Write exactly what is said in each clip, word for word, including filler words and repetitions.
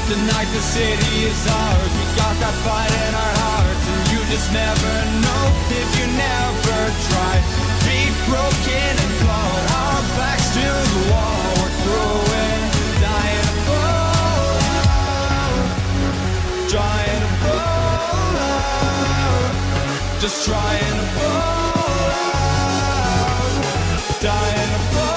Tonight the city is ours. We got that fight in our hearts, and you just never know if you never try. Feet broken and flawed, our backs to the wall. We're through it, dying to fall out, trying to fall out, just trying to fall out, dying to fall out.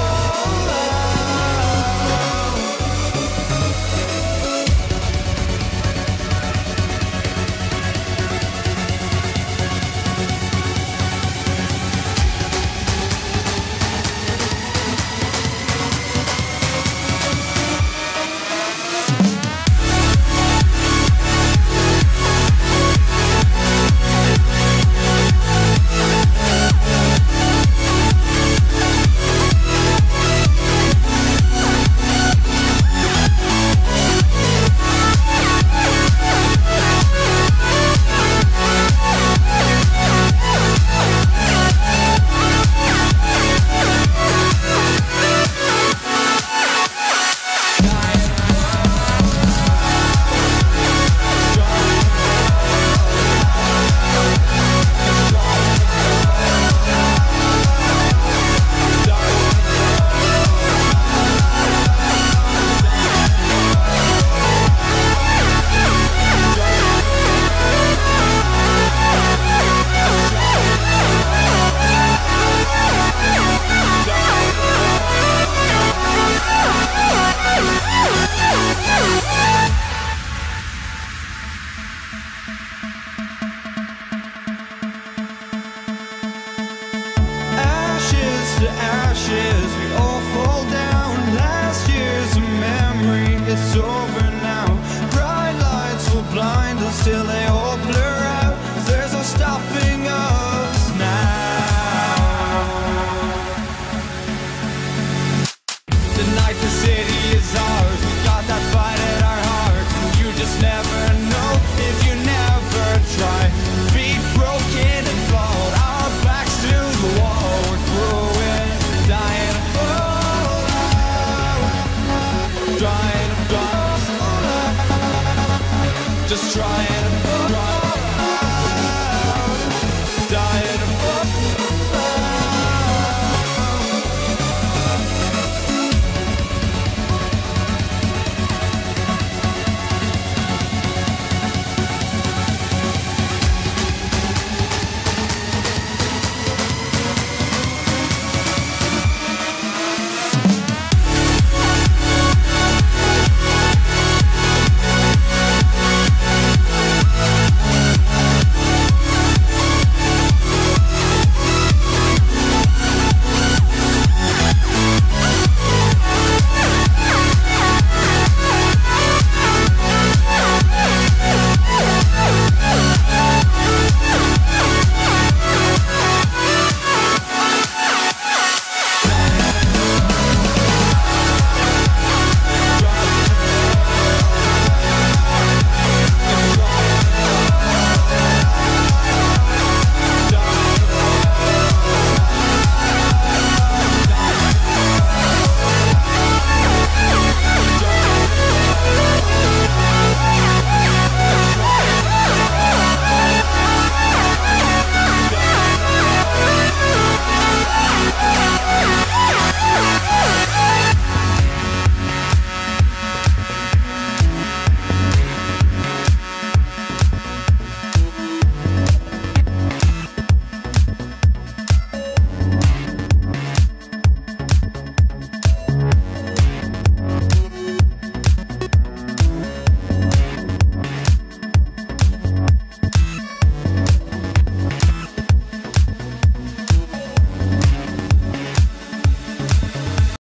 To ashes, we all fall down. Last year's a memory, it's over now. Bright lights will blind us till they all blur out. There's no stopping us now. Tonight the city is ours. We got that fight in our hearts, and you just never know if you never try. Feet broken and flawed, our backs to the wall. We're through it, dying to fall out, trying to fall out, just trying to fall out.